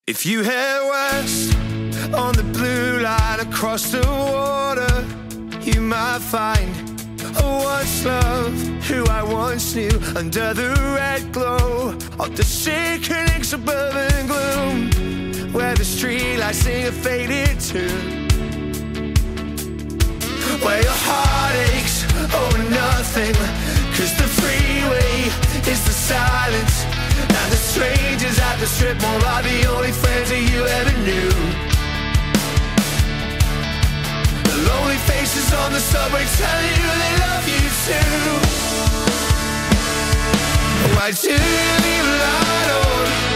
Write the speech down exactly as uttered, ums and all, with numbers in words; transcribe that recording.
If you head west on the blue line across the water, you might find a once loved who I once knew under the red glow of the sickening suburban gloom, where the streetlights sing a faded tune, where your heart aches over nothing, 'cause the freeway is the silence, and the strangers at the strip mall are the only friends that you ever knew. The lonely faces on the subway tell you they love you too. Why do you leave a light on?